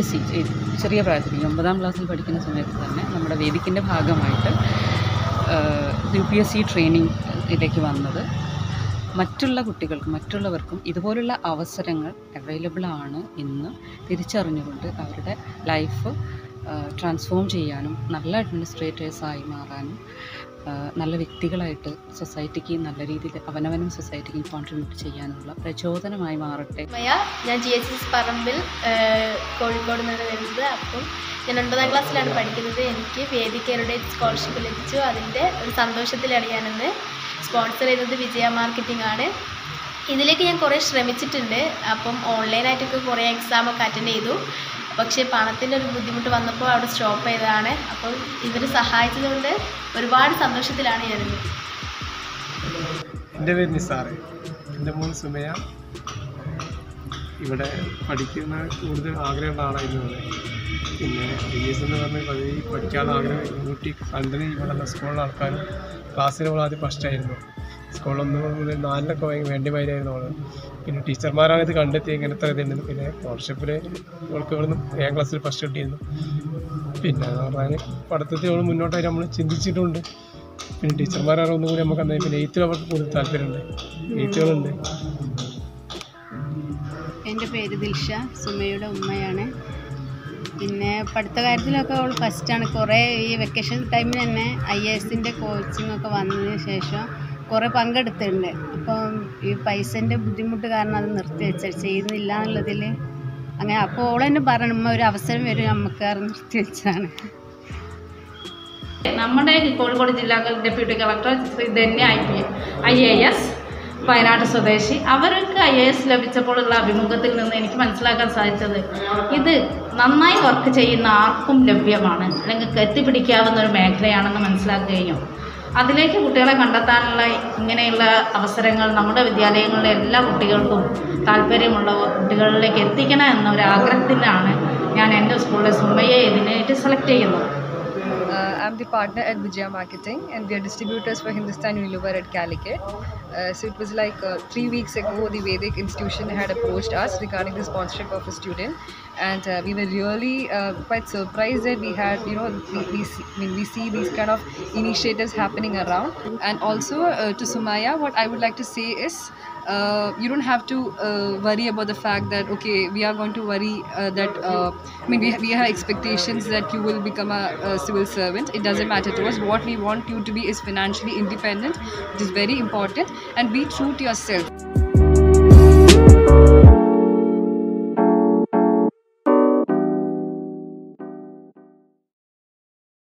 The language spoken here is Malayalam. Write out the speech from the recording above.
UPSC ചെറിയ പ്രായത്തിൽ 9ാം ക്ലാസ്സിൽ പഠിക്കുന്ന സമയത്ത് തന്നെ നമ്മുടെ വേദിക്കിൻ്റെ ഭാഗമായിട്ട് UPSC ട്രെയിനിങ് ഇതിലേക്ക് വന്നത് മറ്റുള്ള കുട്ടികൾക്കും മറ്റുള്ളവർക്കും ഇതുപോലുള്ള അവസരങ്ങൾ അവൈലബിൾ ആണ് എന്ന് തിരിച്ചറിഞ്ഞുകൊണ്ട് അവരുടെ ലൈഫ് ട്രാൻസ്ഫോം ചെയ്യാനും നല്ല അഡ്മിനിസ്ട്രേറ്റേഴ്സായി മാറാനും നല്ല വ്യക്തികളായിട്ട് സൊസൈറ്റിക്ക് നല്ല രീതിയിൽ അവനവനും സൊസൈറ്റിക്ക് കോൺട്രിബ്യൂട്ട് ചെയ്യാനുള്ള പ്രചോദനമായി മാറട്ടെ. ഞാൻ GHS പറമ്പിൽ കോഴിക്കോട് നിന്ന് വരുന്നത്. അപ്പം ഞാൻ 9ാം ക്ലാസ്സിലാണ് പഠിക്കുന്നത്. എനിക്ക് വേദിക്കരുടെ സ്കോളർഷിപ്പ് ലഭിച്ചു. അതിൻ്റെ ഒരു സന്തോഷത്തിലാണ് ഞാനിന്ന്. സ്പോൺസർ ചെയ്തത് വിജയ മാർക്കറ്റിംഗ് ആണ്. ഇതിലേക്ക് ഞാൻ കുറേ ശ്രമിച്ചിട്ടുണ്ട്. അപ്പം ഓൺലൈനായിട്ടൊക്കെ കുറേ എക്സാമൊക്കെ അറ്റൻഡ് ചെയ്തു. പക്ഷേ പണത്തിൻ്റെ ഒരു ബുദ്ധിമുട്ട് വന്നപ്പോൾ അവിടെ സ്റ്റോപ്പ് ചെയ്തതാണ്. അപ്പം ഇവർ സഹായിച്ചതുകൊണ്ട് ഒരുപാട് സന്തോഷത്തിലാണ് ഞാനിന്ന്. എൻ്റെ പേര് നിസാറ്. എൻ്റെ മോൻ സുമയ. ഇവിടെ പഠിക്കുന്ന കൂടുതൽ ആഗ്രഹമുള്ള ആളായിരുന്നു. പിന്നെ IAS എന്ന് പറഞ്ഞ പദവി പഠിക്കാനുള്ള ആഗ്രഹം ഊട്ടി കണ്ടത് ഇവിടെയുള്ള സ്കൂളിലെ ആൾക്കാരും ക്ലാസ്സിൽ ആദ്യം ഫസ്റ്റായിരുന്നു. സ്കൂളിൽ 1 മുതൽ 4 വേണ്ടി മാതിരിയായിരുന്നു അവൾ. പിന്നെ ടീച്ചർമാരാണ് ഇത് കണ്ടെത്തി ഇങ്ങനത്തെ ഇതുണ്ട്. പിന്നെ സ്കോളർഷിപ്പിൽ അവൾക്ക് ഇവിടുന്ന് 7ാം ക്ലാസ്സിൽ ഫസ്റ്റ് കിട്ടിയിരുന്നു. പിന്നെ എന്ന് പറഞ്ഞാൽ പഠിത്തത്തിൽ അവൾ മുന്നോട്ടായി നമ്മൾ ചിന്തിച്ചിട്ടുണ്ട്. പിന്നെ ടീച്ചർമാരാണ് ഒന്നുകൂടി നമുക്ക് എന്താ പിന്നെ എഴുത്തിൽ അവർക്ക് കൂടുതൽ താല്പര്യമുണ്ട്. എഴുത്തുകളുണ്ട്. എൻ്റെ പേര് ദിൽഷ, സുമയുടെ ഉമ്മയാണ്. പിന്നെ പഠിത്ത കാര്യത്തിലൊക്കെ അവൾ ഫസ്റ്റാണ്. കുറേ ഈ വെക്കേഷൻ ടൈമിൽ തന്നെ IASൻ്റെ കോച്ചിങ്ങൊക്കെ വന്നതിന് ശേഷം കുറേ പങ്കെടുത്തിട്ടുണ്ട്. അപ്പം ഈ പൈസേൻ്റെ ബുദ്ധിമുട്ട് കാരണം അത് നിർത്തി ചെയ്യുന്നില്ല എന്നുള്ളതിൽ അങ്ങനെ. അപ്പോൾ അവൾ തന്നെ പറയണം ഉമ്മ ഒരു അവസരം വരും നമുക്ക് നിർത്തി വെച്ചാണ്. നമ്മുടെ കോഴിക്കോട് ജില്ലാ deputy collector Shri Dhanya IAS Wayanad സ്വദേശി, അവർക്ക് IAS ലഭിച്ചപ്പോഴുള്ള അഭിമുഖത്തിൽ നിന്ന് എനിക്ക് മനസ്സിലാക്കാൻ സാധിച്ചത് ഇത് നന്നായി വർക്ക് ചെയ്യുന്ന ആർക്കും ലഭ്യമാണ്, അല്ലെങ്കിൽ എത്തിപ്പിടിക്കാവുന്ന ഒരു മേഖലയാണെന്ന് മനസ്സിലാക്കുകയും അതിലേക്ക് കുട്ടികളെ കണ്ടെത്താനുള്ള ഇങ്ങനെയുള്ള അവസരങ്ങൾ നമ്മുടെ വിദ്യാലയങ്ങളിലെ എല്ലാ കുട്ടികൾക്കും താല്പര്യമുള്ള കുട്ടികളിലേക്ക് എത്തിക്കണം എന്നൊരു ആഗ്രഹത്തിലാണ് ഞാൻ എൻ്റെ സ്കൂളിലെ സുമയെ ഇതിനായിട്ട് സെലക്ട് ചെയ്യുന്നത്. I'm the partner at Vijaya Marketing and we are distributors for Hindustan Unilever at Calicut. So it was like 3 weeks ago the Vedic institution had approached us regarding the sponsorship of a student, and we were really quite surprised that we had, you know, we see these kind of initiatives happening around. And also to Sumaya, what I would like to say is you don't have to worry about the fact that okay, we are going to worry that we have expectations that you will become a civil servant. It doesn't matter to us. What we want you to be is financially independent. It is very important, and be true to yourself.